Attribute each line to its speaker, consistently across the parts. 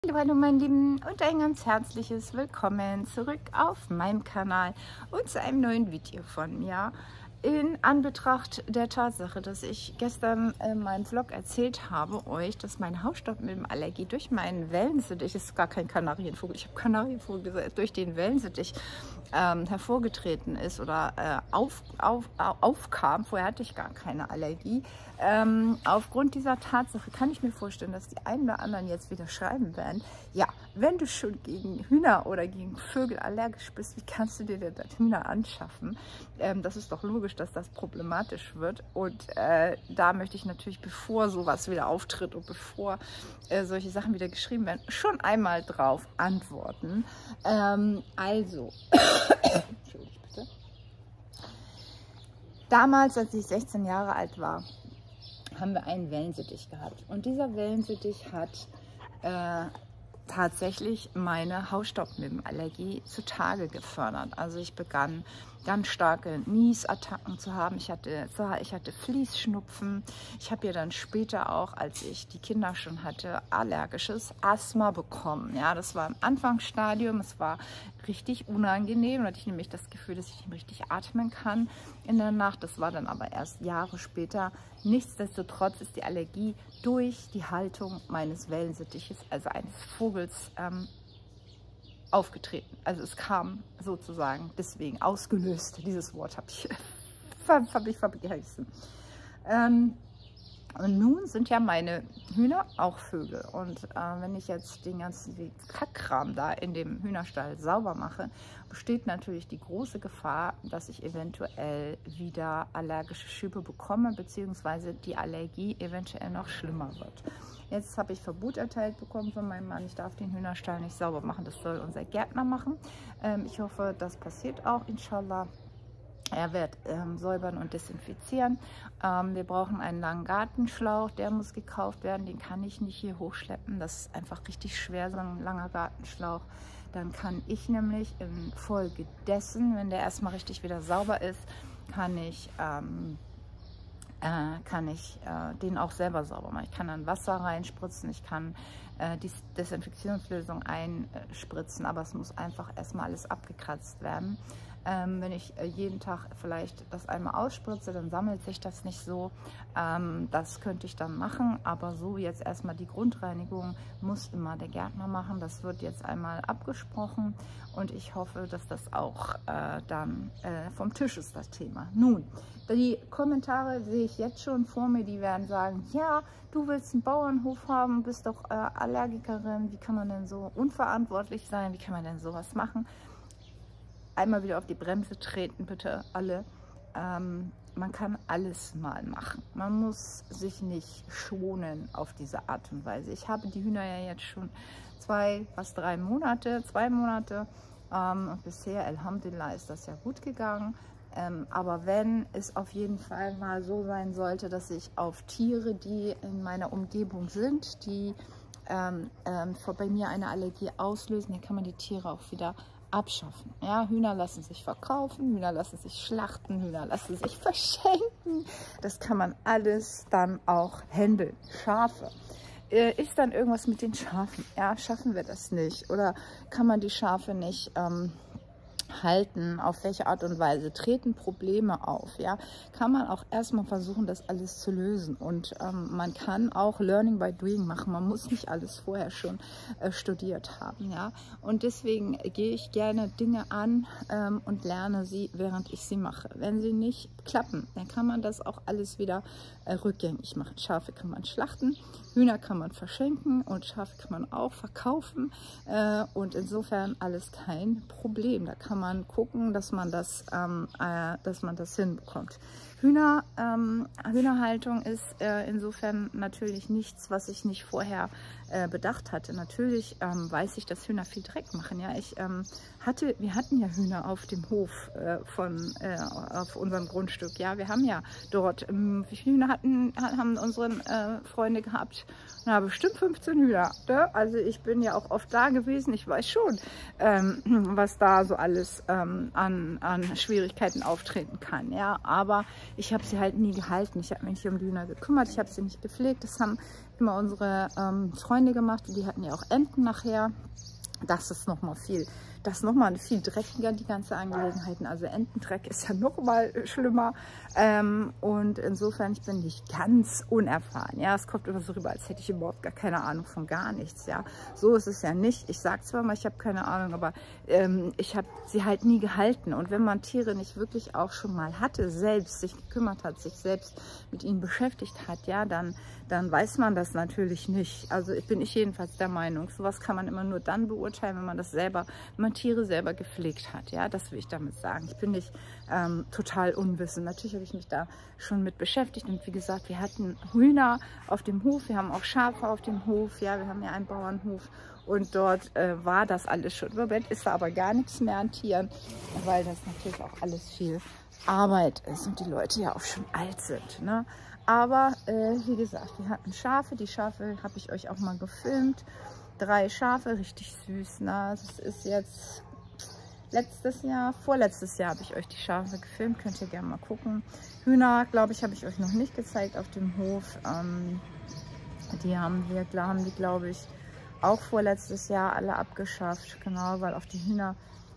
Speaker 1: Hallo mein Lieben und ein ganz herzliches Willkommen zurück auf meinem Kanal und zu einem neuen Video von mir. In Anbetracht der Tatsache, dass ich gestern in meinem Vlog erzählt habe euch, dass meine Hausstaubmilbenallergie durch meinen Wellensittich, ist gar kein Kanarienvogel, ich habe Kanarienvogel gesagt, durch den Wellensittich hervorgetreten ist oder aufkam. Vorher hatte ich gar keine Allergie. Aufgrund dieser Tatsache kann ich mir vorstellen, dass die einen oder anderen jetzt wieder schreiben werden, ja, wenn du schon gegen Hühner oder gegen Vögel allergisch bist, wie kannst du dir denn das Hühner anschaffen? Das ist doch logisch, dass das problematisch wird. Und da möchte ich natürlich, bevor sowas wieder auftritt und bevor solche Sachen wieder geschrieben werden, schon einmal drauf antworten. Also, Entschuldigung bitte. Damals, als ich 16 Jahre alt war, haben wir einen Wellensittich gehabt. Und dieser Wellensittich hat tatsächlich meine Hausstaubmilbenallergie zutage gefördert. Also ich begann ganz starke Niesattacken zu haben. Ich hatte Fließschnupfen. Ich habe ja dann später auch, als ich die Kinder schon hatte, allergisches Asthma bekommen. Ja, das war im Anfangsstadium. Es war richtig unangenehm. Da hatte ich nämlich das Gefühl, dass ich nicht mehr richtig atmen kann in der Nacht. Das war dann aber erst Jahre später. Nichtsdestotrotz ist die Allergie durch die Haltung meines Wellensittiches, also eines Vogels, aufgetreten. Also es kam sozusagen deswegen ausgelöst. Dieses Wort habe ich vergessen. Und nun sind ja meine Hühner auch Vögel. Und wenn ich jetzt den ganzen Kackkram da in dem Hühnerstall sauber mache, besteht natürlich die große Gefahr, dass ich eventuell wieder allergische Schübe bekomme, beziehungsweise die Allergie eventuell noch schlimmer wird. Jetzt habe ich Verbot erteilt bekommen von meinem Mann, ich darf den Hühnerstall nicht sauber machen, das soll unser Gärtner machen. Ich hoffe, das passiert auch, inshallah. Er wird säubern und desinfizieren. Wir brauchen einen langen Gartenschlauch, der muss gekauft werden, den kann ich nicht hier hochschleppen. Das ist einfach richtig schwer, so ein langer Gartenschlauch. Dann kann ich nämlich infolgedessen, wenn der erstmal richtig wieder sauber ist, kann ich den auch selber sauber machen. Ich kann dann Wasser reinspritzen, ich kann die Desinfektionslösung einspritzen, aber es muss einfach erstmal alles abgekratzt werden. Wenn ich jeden Tag vielleicht das einmal ausspritze, dann sammelt sich das nicht so. Das könnte ich dann machen, aber so jetzt erstmal die Grundreinigung muss immer der Gärtner machen. Das wird jetzt einmal abgesprochen und ich hoffe, dass das auch dann vom Tisch ist, das Thema. Nun, die Kommentare sehe ich jetzt schon vor mir, die werden sagen, ja, du willst einen Bauernhof haben, bist doch Allergikerin, wie kann man denn so unverantwortlich sein, wie kann man denn sowas machen? Einmal wieder auf die Bremse treten, bitte alle. Man kann alles mal machen. Man muss sich nicht schonen auf diese Art und Weise. Ich habe die Hühner ja jetzt schon 2 Monate. Und bisher, Alhamdulillah, ist das ja gut gegangen. Aber wenn es auf jeden Fall mal so sein sollte, dass ich auf Tiere, die in meiner Umgebung sind, die bei mir eine Allergie auslösen, dann kann man die Tiere auch wieder abschaffen. Ja, Hühner lassen sich verkaufen, Hühner lassen sich schlachten, Hühner lassen sich verschenken. Das kann man alles dann auch handeln. Schafe. Ist dann irgendwas mit den Schafen? Ja, schaffen wir das nicht? Oder kann man die Schafe nicht halten, auf welche Art und Weise treten Probleme auf, ja, kann man auch erstmal versuchen, das alles zu lösen und man kann auch Learning by Doing machen, man muss nicht alles vorher schon studiert haben, ja, und deswegen gehe ich gerne Dinge an und lerne sie, während ich sie mache. Wenn sie nicht klappen, dann kann man das auch alles wieder rückgängig machen. Schafe kann man schlachten, Hühner kann man verschenken und Schafe kann man auch verkaufen und insofern alles kein Problem. Da kann man gucken, dass man das hinbekommt. Hühnerhaltung ist insofern natürlich nichts, was ich nicht vorher bedacht hatte. Natürlich weiß ich, dass Hühner viel Dreck machen. Ja, wir hatten ja Hühner auf dem Hof auf unserem Grundstück. Ja, wir haben ja dort, wie viele Hühner haben unsere Freunde gehabt? gepflegt und habe bestimmt 15 Hühner. Ne? Also ich bin ja auch oft da gewesen. Ich weiß schon, was da so alles an Schwierigkeiten auftreten kann. Ja? Aber ich habe sie halt nie gehalten. Ich habe mich nicht um die Hühner gekümmert. Ich habe sie nicht gepflegt. Das haben immer unsere Freunde gemacht. Die hatten ja auch Enten nachher. Das ist nochmal viel dreckiger, die ganze Angelegenheiten. Also Entendreck ist ja noch mal schlimmer. Und insofern, ich bin nicht ganz unerfahren. Ja, es kommt immer so rüber, als hätte ich überhaupt gar keine Ahnung von gar nichts. Ja, so ist es ja nicht. Ich sage zwar mal, ich habe keine Ahnung, aber ich habe sie halt nie gehalten. Und wenn man Tiere nicht wirklich auch schon mal hatte, selbst sich gekümmert hat, sich selbst mit ihnen beschäftigt hat, ja, dann weiß man das natürlich nicht. Also bin ich jedenfalls der Meinung, sowas kann man immer nur dann beurteilen, wenn man das selber, wenn man Tiere selber gepflegt hat. Ja, das will ich damit sagen. Ich bin nicht total unwissend. Natürlich habe ich mich da schon mit beschäftigt. Und wie gesagt, wir hatten Hühner auf dem Hof, wir haben auch Schafe auf dem Hof. Ja, wir haben ja einen Bauernhof. Und dort war das alles schon. Im Moment ist da aber gar nichts mehr an Tieren, weil das natürlich auch alles viel Arbeit ist und die Leute ja auch schon alt sind. Ne? Aber wie gesagt, wir hatten Schafe. Die Schafe habe ich euch auch mal gefilmt. 3 Schafe, richtig süß. Ne? Das ist jetzt vorletztes Jahr habe ich euch die Schafe gefilmt. Könnt ihr gerne mal gucken. Hühner, glaube ich, habe ich euch noch nicht gezeigt auf dem Hof. Die haben wir, glaube ich, auch vorletztes Jahr alle abgeschafft. Genau, weil auf die Hühner...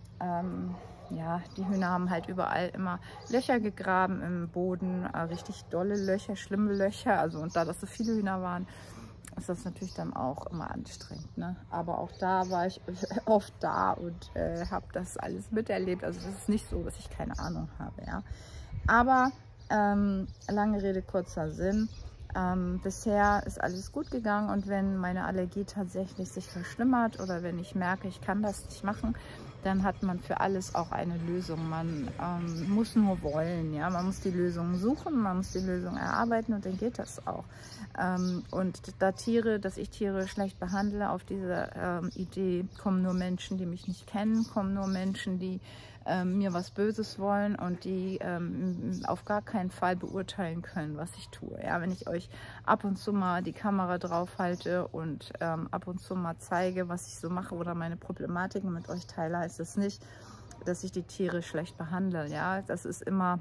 Speaker 1: ja, die Hühner haben halt überall immer Löcher gegraben im Boden, richtig dolle Löcher, schlimme Löcher. Also und da das so viele Hühner waren, ist das natürlich dann auch immer anstrengend. Ne? Aber auch da war ich oft da und habe das alles miterlebt. Also das ist nicht so, dass ich keine Ahnung habe. Ja? Aber lange Rede, kurzer Sinn. Bisher ist alles gut gegangen und wenn meine Allergie tatsächlich sich verschlimmert oder wenn ich merke, ich kann das nicht machen, dann hat man für alles auch eine Lösung. Man muss nur wollen, ja, man muss die Lösung suchen, man muss die Lösung erarbeiten und dann geht das auch. Und dass ich Tiere schlecht behandle, auf diese Idee kommen nur Menschen, die mich nicht kennen, kommen nur Menschen, die mir was Böses wollen und die auf gar keinen Fall beurteilen können, was ich tue. Ja, wenn ich euch ab und zu mal die Kamera drauf halte und ab und zu mal zeige, was ich so mache oder meine Problematiken mit euch teile, heißt das nicht, dass ich die Tiere schlecht behandle. Ja, das ist immer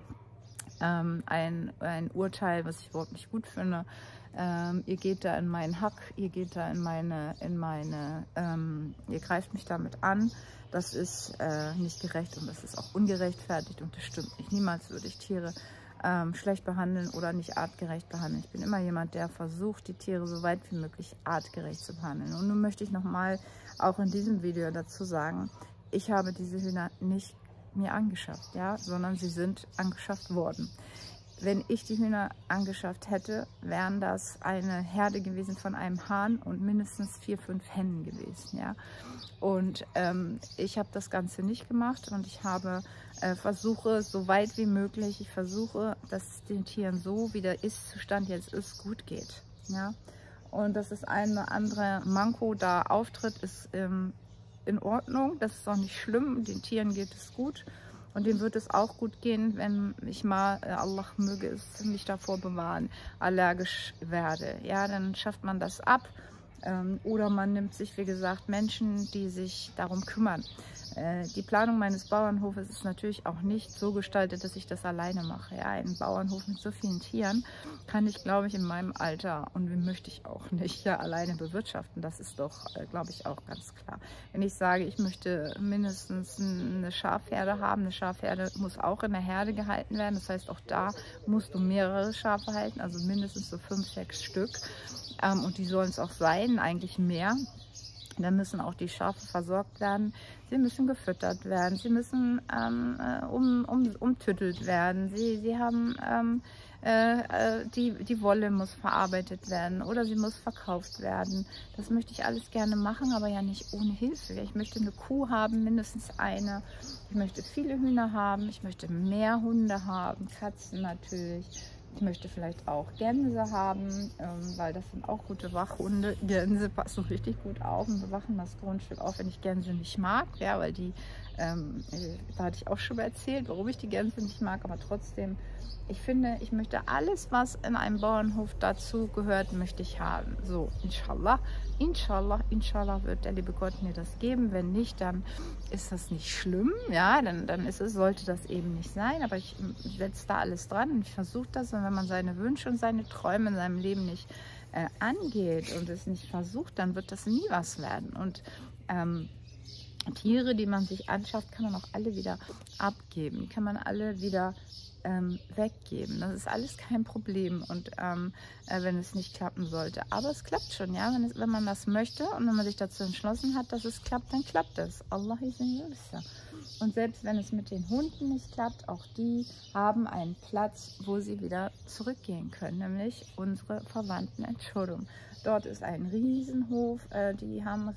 Speaker 1: ein Urteil, was ich überhaupt nicht gut finde. Ihr geht da in meinen Hack, ihr geht da ihr greift mich damit an. Das ist nicht gerecht und das ist auch ungerechtfertigt und das stimmt nicht. Niemals würde ich Tiere schlecht behandeln oder nicht artgerecht behandeln. Ich bin immer jemand, der versucht, die Tiere so weit wie möglich artgerecht zu behandeln. Und nun möchte ich nochmal auch in diesem Video dazu sagen, ich habe diese Hühner nicht mir angeschafft, ja, sondern sie sind angeschafft worden. Wenn ich die Hühner angeschafft hätte, wären das eine Herde gewesen von einem Hahn und mindestens 4, 5 Hennen gewesen. Ja? Und ich habe das Ganze nicht gemacht und ich versuche so weit wie möglich, dass es den Tieren so, wie der Ist-Zustand jetzt ist, gut geht. Ja? Und dass das eine oder andere Manko da auftritt, ist in Ordnung. Das ist auch nicht schlimm. Den Tieren geht es gut. Und dem wird es auch gut gehen, wenn ich mal, Allah möge es mich davor bewahren, allergisch werde. Ja, dann schafft man das ab. Oder man nimmt sich, wie gesagt, Menschen, die sich darum kümmern. Die Planung meines Bauernhofes ist natürlich auch nicht so gestaltet, dass ich das alleine mache. Ja, einen Bauernhof mit so vielen Tieren kann ich, glaube ich, in meinem Alter und möchte ich auch nicht alleine bewirtschaften. Das ist doch, glaube ich, auch ganz klar. Wenn ich sage, ich möchte mindestens eine Schafherde haben, eine Schafherde muss auch in der Herde gehalten werden. Das heißt, auch da musst du mehrere Schafe halten, also mindestens so 5, 6 Stück. Und die sollen es auch sein, eigentlich mehr. Dann müssen auch die Schafe versorgt werden. Sie müssen gefüttert werden. Sie müssen umtüttelt werden. Sie haben die Wolle muss verarbeitet werden oder sie muss verkauft werden. Das möchte ich alles gerne machen, aber ja nicht ohne Hilfe. Ich möchte eine Kuh haben, mindestens eine. Ich möchte viele Hühner haben. Ich möchte mehr Hunde haben, Katzen natürlich. Ich möchte vielleicht auch Gänse haben, weil das sind auch gute Wachhunde. Gänse passen richtig gut auf und bewachen das Grundstück auf, wenn ich Gänse nicht mag. Ja, weil die, da hatte ich auch schon mal erzählt, warum ich die Gänse nicht mag, aber trotzdem, ich finde, ich möchte alles, was in einem Bauernhof dazu gehört, möchte ich haben. So, inshallah, inshallah, inshallah wird der liebe Gott mir das geben. Wenn nicht, dann ist das nicht schlimm. Ja, dann ist es, sollte das eben nicht sein. Aber ich setze da alles dran und ich versuche das. Und wenn man seine Wünsche und seine Träume in seinem Leben nicht angeht und es nicht versucht, dann wird das nie was werden. Und Tiere, die man sich anschafft, kann man auch alle wieder abgeben. Kann man alle wieder weggeben. Das ist alles kein Problem und wenn es nicht klappen sollte. Aber es klappt schon, ja, wenn man das möchte und wenn man sich dazu entschlossen hat, dass es klappt, dann klappt es. Allah ist in Jürsa. Und selbst wenn es mit den Hunden nicht klappt, auch die haben einen Platz, wo sie wieder zurückgehen können, nämlich unsere Verwandten in Çorum. Dort ist ein Riesenhof, die haben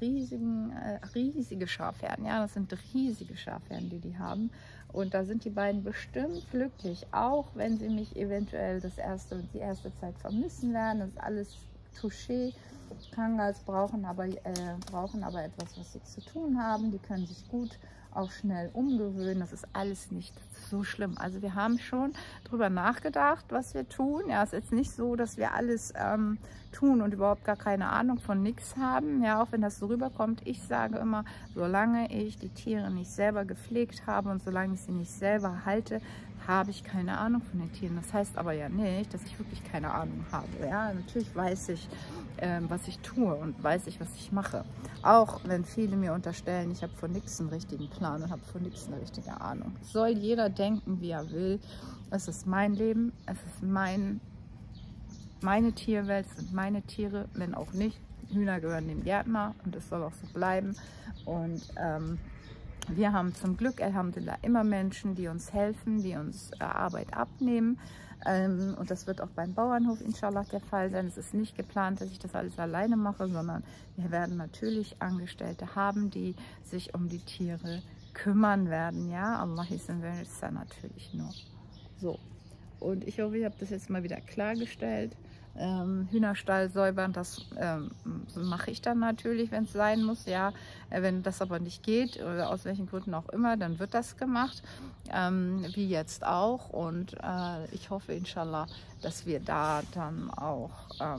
Speaker 1: riesige Schafherden, ja, das sind riesige Schafherden, die haben. Und da sind die beiden bestimmt glücklich, auch wenn sie mich eventuell die erste Zeit vermissen werden. Das ist alles touché. Kangas brauchen aber etwas, was sie zu tun haben. Die können sich gut auch schnell umgewöhnen. Das ist alles nicht so schlimm. Also wir haben schon drüber nachgedacht, was wir tun. Ja, es ist jetzt nicht so, dass wir alles tun und überhaupt gar keine Ahnung von nichts haben. Ja, auch wenn das so rüberkommt. Ich sage immer, solange ich die Tiere nicht selber gepflegt habe und solange ich sie nicht selber halte, habe ich keine Ahnung von den Tieren. Das heißt aber ja nicht, dass ich wirklich keine Ahnung habe. Ja, natürlich weiß ich, was ich tue und weiß ich, was ich mache. Auch wenn viele mir unterstellen, ich habe von nichts einen richtigen Plan und habe von nichts eine richtige Ahnung. Soll jeder denken, wie er will. Es ist mein Leben, es ist meine Tierwelt, es sind meine Tiere, wenn auch nicht. Hühner gehören dem Gärtner und es soll auch so bleiben. Und wir haben zum Glück, Alhamdulillah, immer Menschen, die uns helfen, die uns Arbeit abnehmen. Und das wird auch beim Bauernhof inshallah der Fall sein. Es ist nicht geplant, dass ich das alles alleine mache, sondern wir werden natürlich Angestellte haben, die sich um die Tiere kümmern werden. Ja, Allah ist natürlich nur. So, und ich hoffe, ich habe das jetzt mal wieder klargestellt. Hühnerstall säubern, das mache ich dann natürlich, wenn es sein muss. Ja, wenn das aber nicht geht oder aus welchen Gründen auch immer, dann wird das gemacht, wie jetzt auch. Und ich hoffe, inshallah, dass wir da dann auch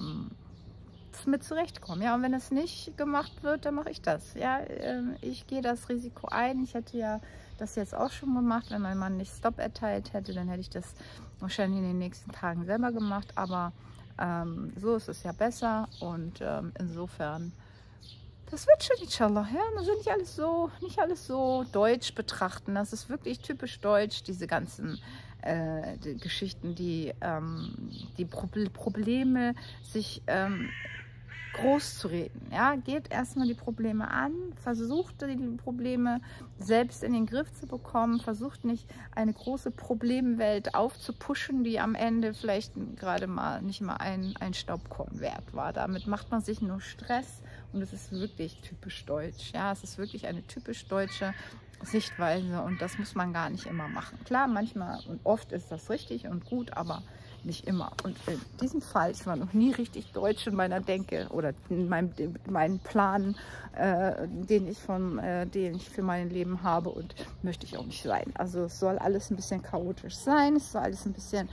Speaker 1: mit zurechtkommen. Ja, und wenn es nicht gemacht wird, dann mache ich das. Ja, ich gehe das Risiko ein. Ich hätte ja das jetzt auch schon gemacht. Wenn mein Mann nicht Stopp erteilt hätte, dann hätte ich das wahrscheinlich in den nächsten Tagen selber gemacht. Aber so ist es ja besser und insofern, das wird schon, inshallah. Ja, man soll nicht alles so deutsch betrachten. Das ist wirklich typisch deutsch, diese ganzen die Geschichten, die Probleme sich groß zu reden. Ja, geht erstmal die Probleme an, versucht die Probleme selbst in den Griff zu bekommen, versucht nicht eine große Problemwelt aufzupuschen, die am Ende vielleicht gerade mal nicht mal ein Staubkorn wert war. Damit macht man sich nur Stress und es ist wirklich typisch deutsch. Ja, es ist wirklich eine typisch deutsche Sichtweise und das muss man gar nicht immer machen. Klar, manchmal und oft ist das richtig und gut, aber nicht immer. Und in diesem Fall, ich war noch nie richtig deutsch in meiner Denke oder in meinen Plan, den ich für mein Leben habe und möchte ich auch nicht sein. Also es soll alles ein bisschen chaotisch sein, es soll alles ein bisschen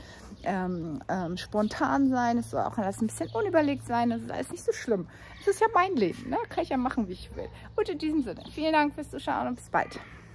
Speaker 1: spontan sein, es soll auch alles ein bisschen unüberlegt sein, das ist alles nicht so schlimm. Das ist ja mein Leben, ne? Kann ich ja machen, wie ich will. Und in diesem Sinne, vielen Dank fürs Zuschauen und bis bald.